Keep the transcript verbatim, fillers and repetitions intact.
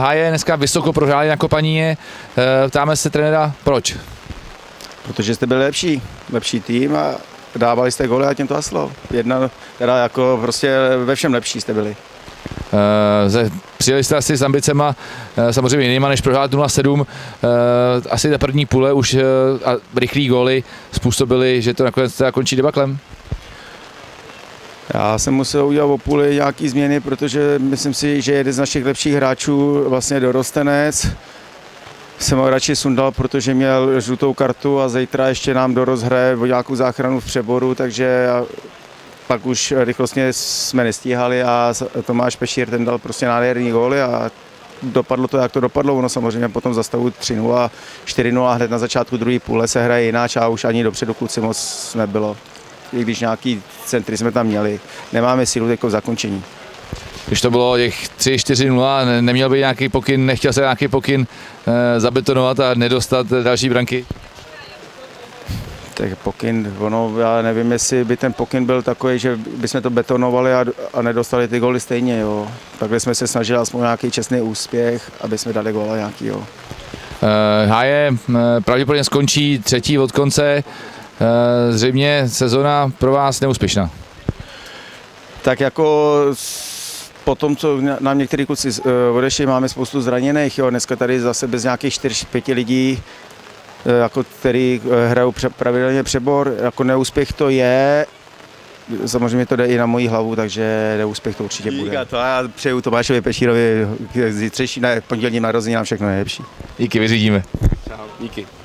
Háje dneska vysoko prohráli na Kopaníně. Ptáme se trenéra, proč? Protože jste byli lepší, lepší tým a dávali jste góly a tím to haslo. Jedna, teda jako prostě ve všem lepší jste byli. Uh, přijeli jste asi s ambicema, uh, samozřejmě jinýma než prohrát nula sedm. Uh, asi ta první půle už uh, a rychlý góly způsobily, že to nakonec teda končí debaklem. Já jsem musel udělat o půli nějaký změny, protože myslím si, že jeden z našich lepších hráčů, vlastně dorostenec, jsem ho radši sundal, protože měl žlutou kartu a zítra ještě nám dorost hraje o nějakou záchranu v přeboru, takže pak už rychlostně jsme nestíhali a Tomáš Pešír ten dal prostě nádherný góly a dopadlo to, jak to dopadlo. Ono samozřejmě potom za stavu tři nula, čtyři nula hned na začátku druhé půle se hraje jináč a už ani dopředu kluci moc nebylo. I když nějaký centry jsme tam měli, nemáme sílu jako v zakončení. Když to bylo těch tři čtyři nula, neměl by nějaký pokyn, nechtěl se nějaký pokyn e, zabetonovat a nedostat další branky? Tak pokyn, ono, já nevím, jestli by ten pokyn byl takový, že bychom to betonovali a, a nedostali ty góly stejně, jo. Takhle jsme se snažili aspoň nějaký čestný úspěch, aby jsme dali góla nějaký, jo. E, Háje pravděpodobně skončí třetí od konce, e, zřejmě sezona pro vás neúspěšná. Tak jako po tom, co nám některý kluci odešli, máme spoustu zraněných, jo. Dneska tady zase bez nějakých čtyř pěti lidí, jako který hrajou pravidelně přebor, jako neúspěch to je, samozřejmě to jde i na moji hlavu, takže neúspěch to určitě bude. Díka, to já přeju Tomášovi Pešírovi zítřejší, ne, pondělní narozeninám všechno nejlepší. Díky, vyřídíme. Čau. Díky.